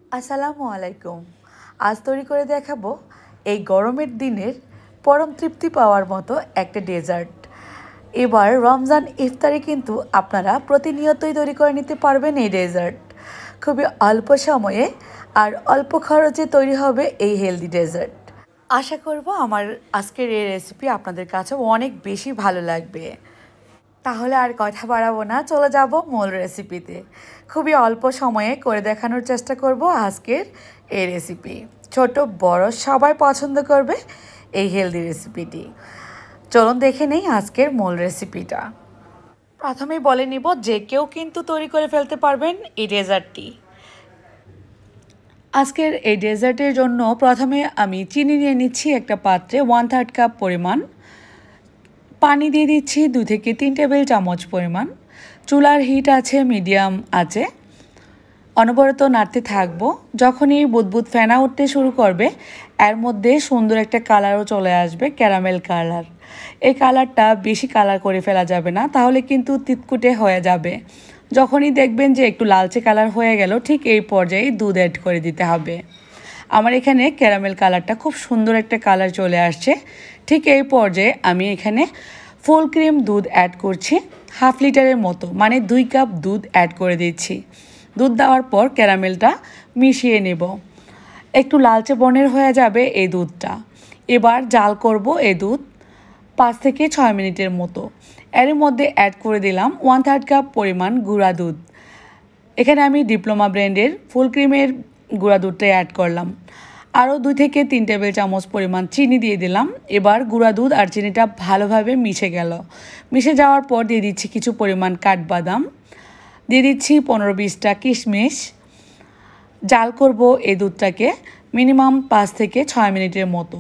আসসালামু আলাইকুম। আজ তৈরি করে দেখাবো এই গরমের দিনের পরম তৃপ্তি পাওয়ার মতো একটা ডেজার্ট। এবার রমজান ইফতারে কিন্তু আপনারা প্রতিনিয়তই তৈরি করে নিতে পারবেন এই ডেজার্ট। খুবই অল্প সময়ে আর অল্প খরচে তৈরি হবে এই হেলদি ডেজার্ট। আশা করব আমার আজকের এই রেসিপি আপনাদের কাছে অনেক বেশি ভালো লাগবে। তাহলে আর কথা বাড়াবো না, চলে যাব মূল রেসিপিতে। খুবই অল্প সময়ে করে দেখানোর চেষ্টা করব আজকের এই রেসিপি। ছোট বড় সবাই পছন্দ করবে এই হেলদি রেসিপিটি। চলুন দেখে নেই আজকের মূল রেসিপিটা। প্রথমেই বলে নিব যে কেউ কিন্তু তৈরি করে ফেলতে পারবেন এই ডেজার্টটি। আজকের এই ডেজার্টের জন্য প্রথমে আমি চিনি নিয়ে নিচ্ছি একটা পাত্রে 1/3 কাপ পরিমাণ। পানি দিয়ে দিচ্ছি 2 থেকে 3 টেবিল চামচ পরিমাণ। চুলার হিট আছে মিডিয়াম আছে, অনবরত নাড়তে থাকবো। যখনই বুদবুদ ফেনা উঠতে শুরু করবে এর মধ্যে সুন্দর একটা কালারও চলে আসবে, ক্যারামেল কালার। এই কালারটা বেশি কালার করে ফেলা যাবে না, তাহলে কিন্তু তিতকুটে হয়ে যাবে। যখনই দেখবেন যে একটু লালচে কালার হয়ে গেল, ঠিক এই পর্যায়ে দুধ অ্যাড করে দিতে হবে। আমার এখানে ক্যারামেল কালারটা খুব সুন্দর একটা কালার চলে আসছে। ঠিক এই পর্যায়ে আমি এখানে ফুল ক্রিম দুধ অ্যাড করছি, 1/2 লিটারের মতো, মানে 2 কাপ দুধ অ্যাড করে দিচ্ছি। দুধ দেওয়ার পর ক্যারামেলটা মিশিয়ে নেব। একটু লালচে বর্ণের হয়ে যাবে এই দুধটা। এবার জাল করব এই দুধ 5 থেকে 6 মিনিটের মতো। এর মধ্যে অ্যাড করে দিলাম 1/3 কাপ পরিমাণ গুঁড়া দুধ। এখানে আমি ডিপ্লোমা ব্র্যান্ডের ফুল ক্রিমের গুঁড়া দুধটাই অ্যাড করলাম। আরও 2 থেকে 3 টেবিল চামচ পরিমাণ চিনি দিয়ে দিলাম। এবার গুঁড়া দুধ আর চিনিটা ভালোভাবে মিশে গেল। মিশে যাওয়ার পর দিয়ে দিচ্ছি কিছু পরিমাণ কাঠবাদাম, দিয়ে দিচ্ছি 15-20টা কিশমিশ। জাল করব এই দুধটাকে মিনিমাম 5 থেকে 6 মিনিটের মতো।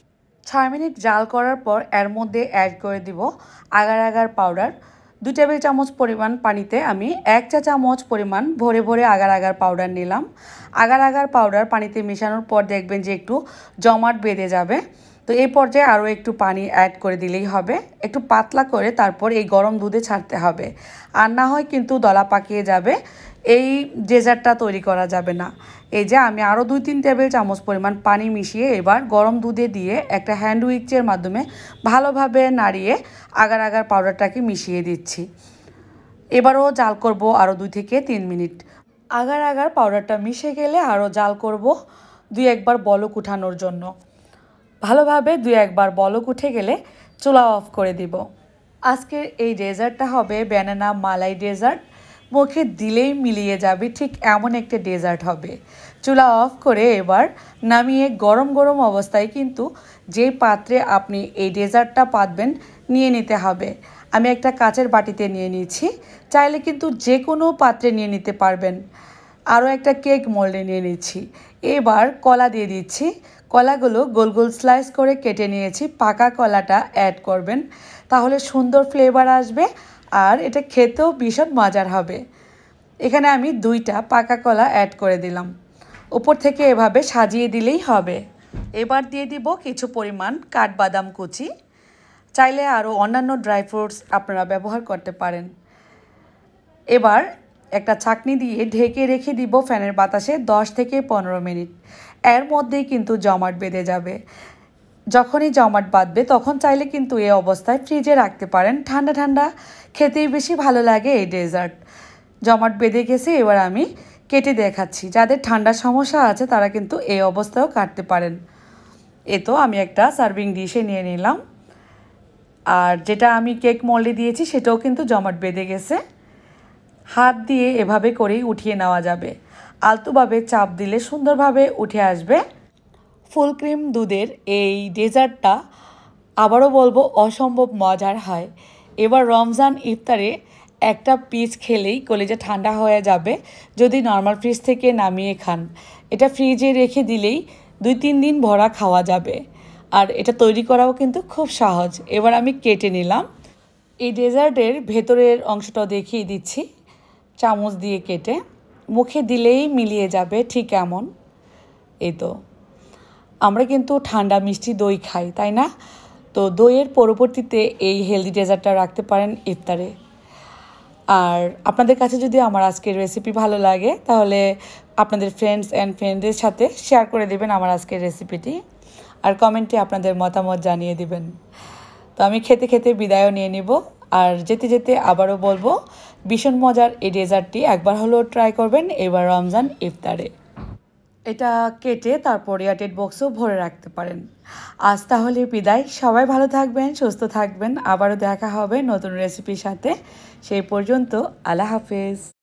6 মিনিট জাল করার পর এর মধ্যে অ্যাড করে দিব আগার আগার পাউডার। 2 টেবিল চামচ পরিমাণ পানিতে আমি 1 চা চামচ পরিমাণ ভরে ভরে আগার আগার পাউডার নিলাম। আগার আগার পাউডার পানিতে মেশানোর পর দেখবেন যে একটু জমাট বেঁধে যাবে। তো এই পর্যায়ে আরও একটু পানি অ্যাড করে দিলেই হবে। একটু পাতলা করে তারপর এই গরম দুধে ছাড়তে হবে, আর না হয় কিন্তু দলা পাকিয়ে যাবে, এই ডেজার্টটা তৈরি করা যাবে না। এই যে আমি আরও 2-3 টেবিল চামচ পরিমাণ পানি মিশিয়ে এবার গরম দুধে দিয়ে একটা হ্যান্ড উইচের মাধ্যমে ভালোভাবে নাড়িয়ে আগার আগার পাউডারটাকে মিশিয়ে দিচ্ছি। এবারও জাল করব আরও 2 থেকে 3 মিনিট। আগার আগার পাউডারটা মিশে গেলে আরও জাল করব 2-1 বার বলক উঠানোর জন্য। ভালোভাবে 2-1 বার বলক উঠে গেলে চুলা অফ করে দিব। আজকের এই ডেজার্টটা হবে ব্যানানা মালাই ডেজার্ট। মুখে দিলেই মিলিয়ে যাবে, ঠিক এমন একটা ডেজার্ট হবে। চুলা অফ করে এবার নামিয়ে গরম গরম অবস্থায় কিন্তু যে পাত্রে আপনি এই ডেজার্টটা পাতবেন নিয়ে নিতে হবে। আমি একটা কাচের বাটিতে নিয়ে নিচ্ছি, চাইলে কিন্তু যে কোনো পাত্রে নিয়ে নিতে পারবেন। আরও একটা কেক মোল্ডে নিয়ে নিচ্ছি। এবার কলা দিয়ে দিচ্ছি। কলাগুলো গোল গোল স্লাইস করে কেটে নিয়েছি। পাকা কলাটা অ্যাড করবেন, তাহলে সুন্দর ফ্লেভার আসবে আর এটা খেতেও ভীষণ মজার হবে। এখানে আমি 2টা পাকা কলা অ্যাড করে দিলাম। উপর থেকে এভাবে সাজিয়ে দিলেই হবে। এবার দিয়ে দিব কিছু পরিমাণ কাঠবাদাম কুচি। চাইলে আরও অন্যান্য ড্রাই ফ্রুটস আপনারা ব্যবহার করতে পারেন। এবার একটা ছাঁকনি দিয়ে ঢেকে রেখে দিব ফ্যানের বাতাসে 10 থেকে 15 মিনিট। এর মধ্যেই কিন্তু জমাট বেঁধে যাবে। যখনই জমাট বাঁধবে তখন চাইলে কিন্তু এই অবস্থায় ফ্রিজে রাখতে পারেন। ঠান্ডা ঠান্ডা খেতেই বেশি ভালো লাগে এই ডেজার্ট। জমাট বেঁধে গেছে, এবার আমি কেটে দেখাচ্ছি। যাদের ঠান্ডার সমস্যা আছে তারা কিন্তু এই অবস্থায়ও কাটতে পারেন। এ তো আমি একটা সার্ভিং ডিশে নিয়ে নিলাম। আর যেটা আমি কেক মোল্ডে দিয়েছি সেটাও কিন্তু জমাট বেঁধে গেছে। হাত দিয়ে এভাবে করেই উঠিয়ে নেওয়া যাবে। আলতোভাবে চাপ দিলে সুন্দরভাবে উঠে আসবে। ফুল ক্রিম দুধের এই ডেজার্টটা আবারও বলবো অসম্ভব মজার হয়। এবার রমজান ইফতারে একটা পিস খেলেই কলিজা ঠান্ডা হয়ে যাবে যদি নর্মাল ফ্রিজ থেকে নামিয়ে খান। এটা ফ্রিজে রেখে দিলেই 2-3 দিন ভরা খাওয়া যাবে। আর এটা তৈরি করাও কিন্তু খুব সহজ। এবার আমি কেটে নিলাম। এই ডেজার্টের ভেতরের অংশটাও দেখিয়ে দিচ্ছি, চামচ দিয়ে কেটে। মুখে দিলেই মিলিয়ে যাবে, ঠিক এমন। এই তো আমরা কিন্তু ঠান্ডা মিষ্টি দই খাই, তাই না? তো দইয়ের পরবর্তীতে এই হেলদি ডেজার্টটা রাখতে পারেন ইফতারে। আর আপনাদের কাছে যদি আমার আজকের রেসিপি ভালো লাগে তাহলে আপনাদের ফ্রেন্ডস অ্যান্ড ফ্রেন্ডদের সাথে শেয়ার করে দেবেন আমার আজকের রেসিপিটি, আর কমেন্টে আপনাদের মতামত জানিয়ে দিবেন। তো আমি খেতে খেতে বিদায়ও নিয়ে নিব, আর যেতে যেতে আবারও বলবো ভীষণ মজার এই ডেজার্টটি একবার হলেও ট্রাই করবেন এবার রমজান ইফতারে। এটা কেটে তারপর এয়ারটাইট বক্সও ভরে রাখতে পারেন। আজ তাহলে বিদায়, সবাই ভালো থাকবেন, সুস্থ থাকবেন, আবারও দেখা হবে নতুন রেসিপির সাথে। সেই পর্যন্ত আল্লাহ হাফেজ।